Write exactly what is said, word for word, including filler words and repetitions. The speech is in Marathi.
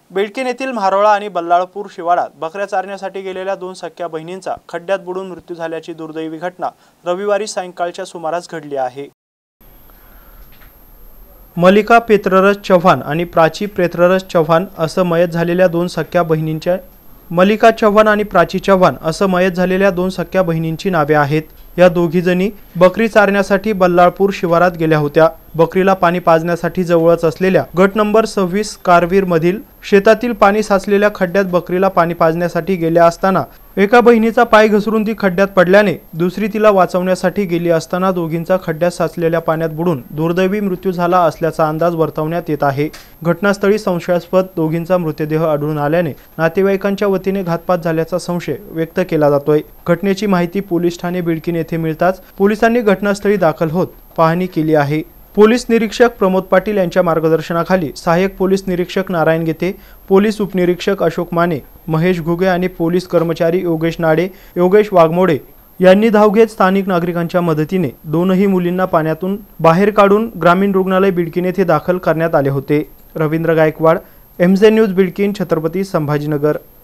बिडकीन येथील म्हारोळा आणि बल्लाळपूर शिवारात बकऱ्या चारण्यासाठी गेलेल्या दोन सख्या बहिणींचा खड्ड्यात बुडून मृत्यू झाल्याची दुर्दैवी घटना रविवारी सायंकाळच्या सुमारास घडली आहे। मलिका पेत्ररस चव्हाण आणि प्राची पेत्ररस चव्हाण असं मयत झालेल्या दोन सख्या बहिणींच्या मलिका चव्हाण आणि प्राची चव्हाण असं मयत झालेल्या दोन सख्या बहिणींची नावे आहेत। या दोघी जणी बकरी चारण्यासाठी बल्लाळपूर शिवारात गेल्या होत्या। बकरीला पाणी पाजण्यासाठी जवळच असलेल्या गट नंबर सव्वीस कारवीर मधील शेतातील पाणी साचलेल्या खड्ड्यात बकरीला पाणी पाजण्यासाठी गेल्या असताना एका बहिणीचा पाय घसरून ती खड्ड्यात पडल्याने दुसरी तिला वाचवण्यासाठी गेली असताना दोघींचा खड्ड्यात साचलेल्या पाण्यात बुडून दुर्दैवी मृत्यू झाला असल्याचा अंदाज वर्तवण्यात येत आहे। घटनास्थळी संशयास्पद दोघींचा मृतदेह आढळून आल्याने नातेवाईकांच्या वतीने घातपात झाल्याचा संशय व्यक्त केला जातोय। घटनेची माहिती पोलीस ठाणे बिडकीन येथे मिळताच पोलिसांनी घटनास्थळी दाखल होत पाहणी केली आहे। पोलीस निरीक्षक प्रमोद पाटील यांच्या मार्गदर्शनाखाली सहाय्यक पोलीस निरीक्षक नारायण गेते, पोलीस उपनिरीक्षक अशोक माने, महेश घुगे आणि पोलीस कर्मचारी योगेश नाडे, योगेश वाघमोडे यांनी धाव घेत स्थानिक नागरिकांच्या मदतीने दोनही मुलींना पाण्यातून बाहेर काढून ग्रामीण रुग्णालय बिडकीन येथे दाखल करण्यात आले होते। Ravindra Gaikwad, MJ news Bidkin, Chhatrapati Sambhajinagar.